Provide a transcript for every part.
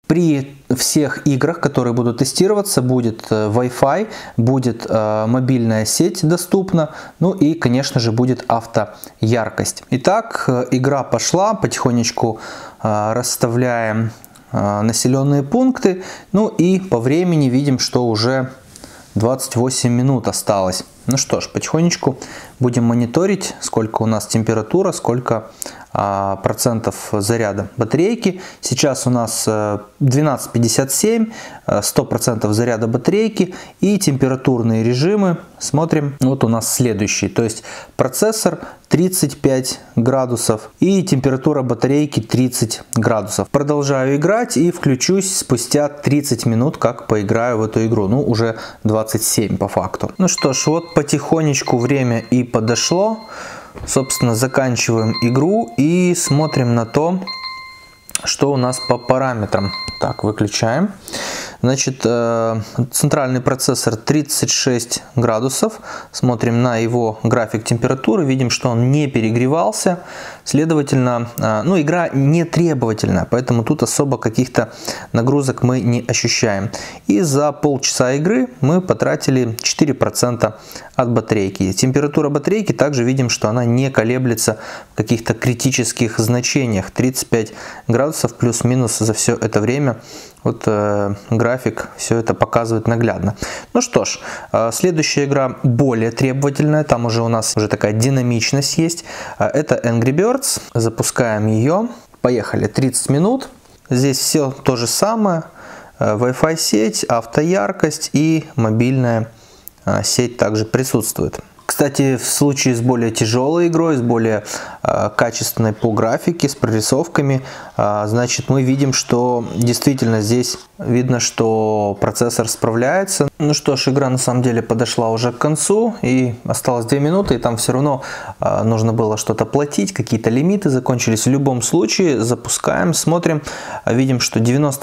При всех играх, которые будут тестироваться, будет Wi-Fi, будет мобильная сеть доступна, ну и, конечно же, будет автояркость. Итак, игра пошла, потихонечку расставляем населенные пункты, ну и по времени видим, что уже 28 минут осталось. Ну что ж, потихонечку будем мониторить, сколько у нас температура, сколько процентов заряда батарейки. Сейчас у нас 12:57, 100% заряда батарейки и температурные режимы. Смотрим, вот у нас следующий, то есть процессор 35 градусов и температура батарейки 30 градусов. Продолжаю играть и включусь спустя 30 минут, как поиграю в эту игру. Ну, уже 27 по факту. Ну что ж, вот потихонечку время и подошло. Собственно, заканчиваем игру и смотрим на то, что у нас по параметрам. Так, выключаем. Значит, центральный процессор 36 градусов. Смотрим на его график температуры. Видим, что он не перегревался. Следовательно, ну, игра не требовательная, поэтому тут особо каких-то нагрузок мы не ощущаем. И за полчаса игры мы потратили 4% от батарейки. Температура батарейки также видим, что она не колеблется в каких-то критических значениях. 35 градусов плюс-минус за все это время. Вот график все это показывает наглядно. Ну что ж, следующая игра более требовательная. Там уже у нас уже такая динамичность есть. Это Angry Birds. Запускаем ее. Поехали. 30 минут. Здесь все то же самое. Wi-Fi сеть, автояркость и мобильная сеть также присутствует. Кстати, в случае с более тяжелой игрой, с более качественной по графике, с прорисовками, значит, мы видим, что действительно здесь видно, что процессор справляется. Ну что ж, игра на самом деле подошла уже к концу, и осталось 2 минуты, и там все равно нужно было что-то платить, какие-то лимиты закончились. В любом случае, запускаем, смотрим, видим, что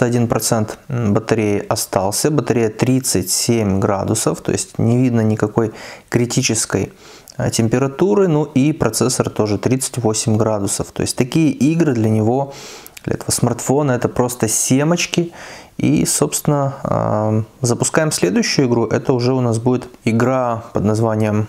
91% батареи остался, батарея 37 градусов, то есть не видно никакой критической температуры, ну и процессор тоже 38 градусов. То есть такие игры для него, для этого смартфона, это просто семечки. И, собственно, запускаем следующую игру. Это уже у нас будет игра под названием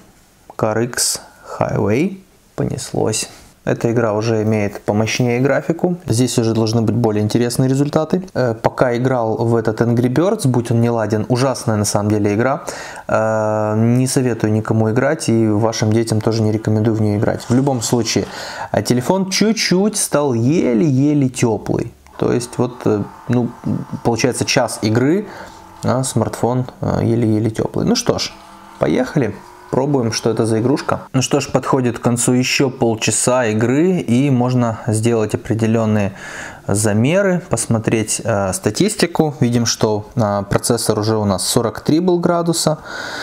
CarX Highway. Понеслось. Эта игра уже имеет помощнее графику. Здесь уже должны быть более интересные результаты. Пока играл в этот Angry Birds, будь он не ладен, ужасная на самом деле игра. Не советую никому играть, и вашим детям тоже не рекомендую в нее играть. В любом случае, телефон чуть-чуть стал еле-еле теплый. То есть вот, ну, получается час игры, а смартфон еле-еле теплый. Ну что ж, поехали. Пробуем, что это за игрушка. Ну что ж, подходит к концу еще полчаса игры, и можно сделать определенные замеры, посмотреть статистику. Видим, что процессор уже у нас 43 был градуса,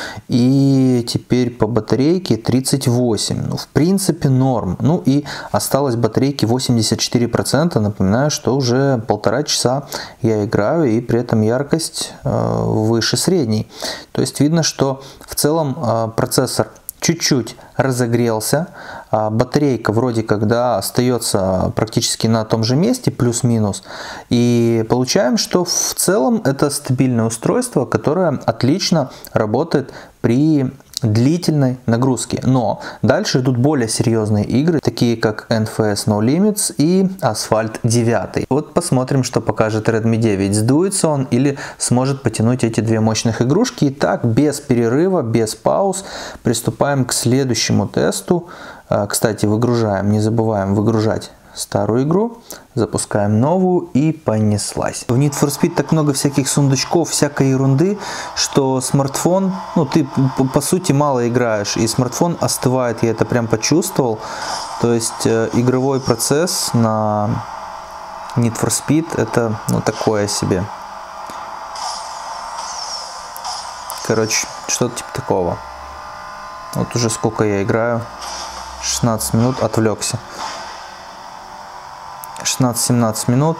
и теперь по батарейке 38. Ну, в принципе, норм. Ну и осталось батарейки 84%. Напоминаю, что уже 1,5 часа я играю, и при этом яркость выше средней. То есть видно, что в целом процессор чуть-чуть разогрелся, батарейка вроде как, да, остается практически на том же месте, плюс-минус, и получаем, что в целом это стабильное устройство, которое отлично работает при длительной нагрузки. Но дальше идут более серьезные игры, такие как NFS No Limits и Asphalt 9. Вот посмотрим, что покажет Redmi 9. Сдуется он или сможет потянуть эти две мощных игрушки. Итак, без перерыва, без пауз приступаем к следующему тесту. Кстати, выгружаем, не забываем выгружать старую игру, запускаем новую, и понеслась. В Need for Speed так много всяких сундучков, всякой ерунды, что смартфон, ну ты по сути мало играешь, и смартфон остывает, я это прям почувствовал. То есть игровой процесс на Need for Speed это, ну, такое себе. Короче, что-то типа такого. Вот уже сколько я играю, 16 минут, отвлекся. 16-17 минут.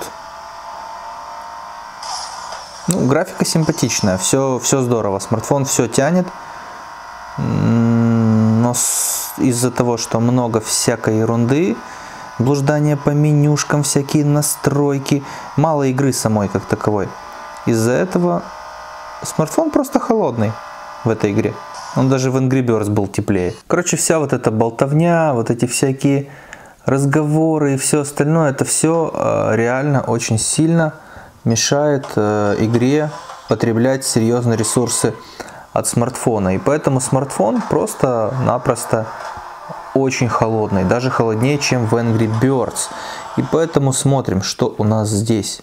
Ну, графика симпатичная, все здорово, смартфон все тянет, но из-за того, что много всякой ерунды, блуждание по менюшкам, всякие настройки. Мало игры самой как таковой. Из-за этого смартфон просто холодный в этой игре. Он даже в Angry Birds был теплее. Короче, вся вот эта болтовня, вот эти всякие разговоры и все остальное, это все реально очень сильно мешает игре потреблять серьезные ресурсы от смартфона. И поэтому смартфон просто-напросто очень холодный, даже холоднее, чем в Angry Birds. И поэтому смотрим, что у нас здесь.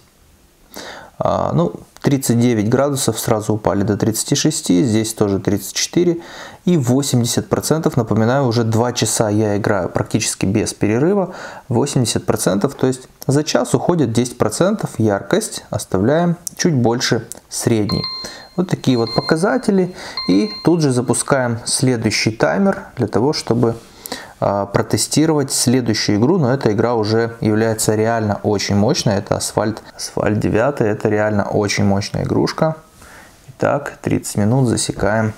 39 градусов сразу упали до 36, здесь тоже 34 и 80%, напоминаю, уже 2 часа я играю практически без перерыва, 80%, то есть за час уходит 10%, яркость оставляем чуть больше средней. Вот такие вот показатели, и тут же запускаем следующий таймер для того, чтобы протестировать следующую игру, но эта игра уже является реально очень мощной, это Асфальт 9, это реально очень мощная игрушка. Итак, 30 минут засекаем.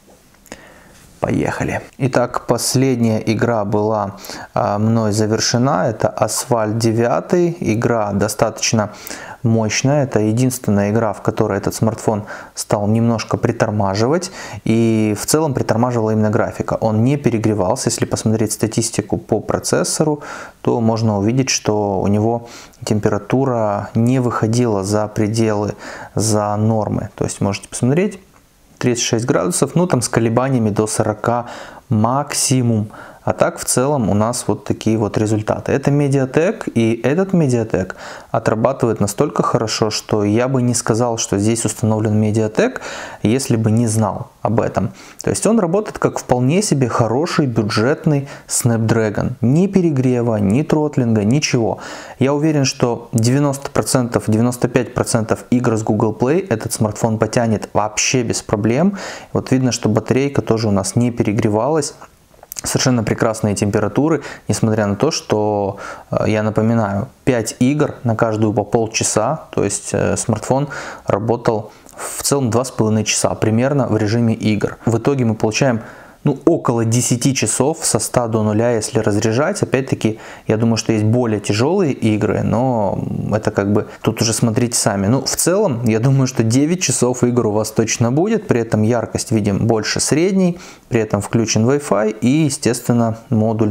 Поехали. Итак, последняя игра была мной завершена, это Асфальт 9, игра достаточно мощная, это единственная игра, в которой этот смартфон стал немножко притормаживать, и в целом притормаживала именно графика. Он не перегревался, если посмотреть статистику по процессору, то можно увидеть, что у него температура не выходила за пределы, за нормы. То есть можете посмотреть, 36 градусов, ну там с колебаниями до 40 максимум. А так в целом у нас вот такие вот результаты. Это Mediatek, и этот Mediatek отрабатывает настолько хорошо, что я бы не сказал, что здесь установлен Mediatek, если бы не знал об этом. То есть он работает как вполне себе хороший бюджетный Snapdragon. Ни перегрева, ни тротлинга, ничего. Я уверен, что 90%, 95% игр с Google Play этот смартфон потянет вообще без проблем. Вот видно, что батарейка тоже у нас не перегревалась. Совершенно прекрасные температуры, несмотря на то, что, я напоминаю, 5 игр на каждую по полчаса, то есть смартфон работал в целом 2,5 часа примерно в режиме игр. В итоге мы получаем около 10 часов со 100 до 0, если разряжать. Опять-таки, я думаю, что есть более тяжелые игры, но это как бы тут уже смотрите сами. В целом, я думаю, что 9 часов игр у вас точно будет. При этом яркость видим больше средней, при этом включен Wi-Fi и, естественно, модуль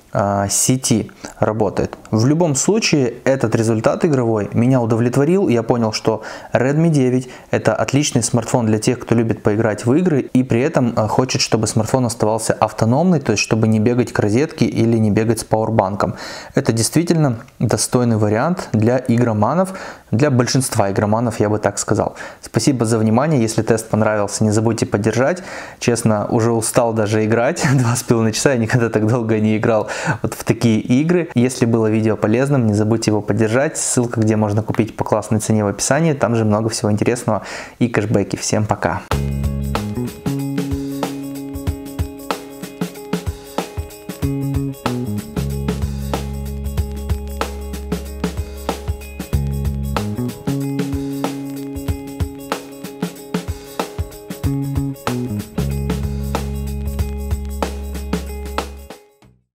сети работает. В любом случае, этот результат игровой меня удовлетворил. Я понял, что Redmi 9 это отличный смартфон для тех, кто любит поиграть в игры и при этом хочет, чтобы смартфон оставался автономный, то есть чтобы не бегать к розетке или не бегать с пауэрбанком. Это действительно достойный вариант для игроманов, для большинства игроманов, я бы так сказал. Спасибо за внимание. Если тест понравился, не забудьте поддержать. Честно, уже устал даже играть 2,5 часа, я никогда так долго не играл вот в такие игры. Если было видео полезным, не забудьте его поддержать. Ссылка, где можно купить по классной цене, в описании. Там же много всего интересного и кэшбэки. Всем пока!